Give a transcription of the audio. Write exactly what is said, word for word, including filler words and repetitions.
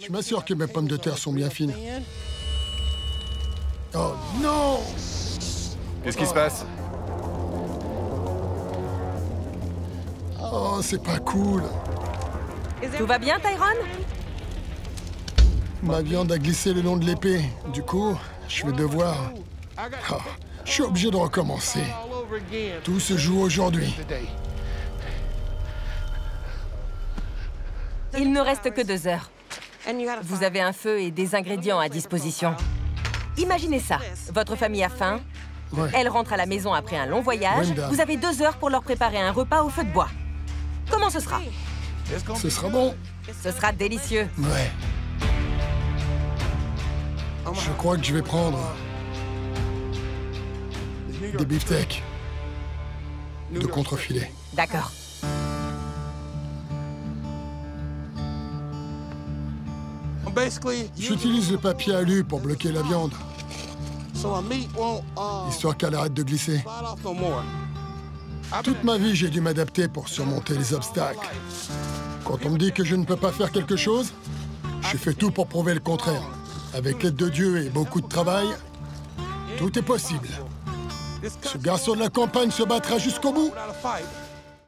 Je m'assure que mes pommes de terre sont bien fines. Oh non! Qu'est-ce qui se passe? Oh, c'est pas cool. Tout va bien, Tyrone? Ma viande a glissé le long de l'épée. Du coup, je vais devoir... Oh, je suis obligé de recommencer. Tout se joue aujourd'hui. Il ne reste que deux heures. Vous avez un feu et des ingrédients à disposition. Imaginez ça. Votre famille a faim. Ouais. Elle rentre à la maison après un long voyage. Brenda. Vous avez deux heures pour leur préparer un repas au feu de bois. Comment ce sera? Ce sera bon. Ce sera délicieux. Ouais. Je crois que je vais prendre... des beefsteaks. De contrefilet. D'accord. J'utilise le papier alu pour bloquer la viande, histoire qu'elle arrête de glisser. Toute ma vie, j'ai dû m'adapter pour surmonter les obstacles. Quand on me dit que je ne peux pas faire quelque chose, je fais tout pour prouver le contraire. Avec l'aide de Dieu et beaucoup de travail, tout est possible. Ce garçon de la campagne se battra jusqu'au bout.